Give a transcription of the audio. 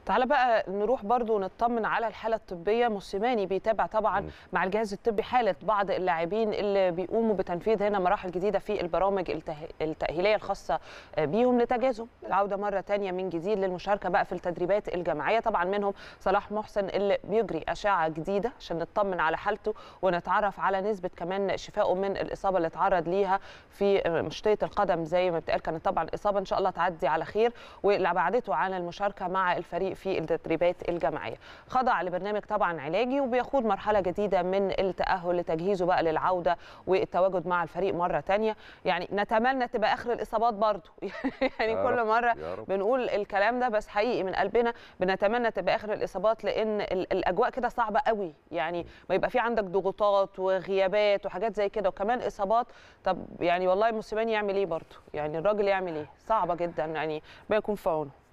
تعالى بقى نروح برضو نطمن على الحالة الطبية. موسيماني بيتابع طبعا مع الجهاز الطبي حالة بعض اللاعبين اللي بيقوموا بتنفيذ هنا مراحل جديدة في البرامج التأهيلية الخاصة بيهم لتجهيزهم العودة مرة تانية من جديد للمشاركة بقى في التدريبات الجماعية. طبعا منهم صلاح محسن اللي بيجري أشعة جديدة عشان نطمن على حالته ونتعرف على نسبة كمان شفائه من الإصابة اللي اتعرض ليها في مشطية القدم زي ما بتقال. كانت طبعا إصابة إن شاء الله تعدي على خير واللي بعدته عن المشاركة مع الفريق في التدريبات الجماعيه. خضع لبرنامج طبعا علاجي وبيخوض مرحله جديده من التاهل لتجهيزه بقى للعوده والتواجد مع الفريق مره ثانيه. يعني نتمنى تبقى اخر الاصابات برضو يعني كل مره بنقول الكلام ده بس حقيقي من قلبنا بنتمنى تبقى اخر الاصابات، لان الاجواء كده صعبه قوي. يعني ما يبقى في عندك ضغوطات وغيابات وحاجات زي كده وكمان اصابات. طب يعني والله موسيماني يعمل ايه برضو؟ يعني الراجل يعمل ايه؟ صعبه جدا، يعني ما يكون في عونه.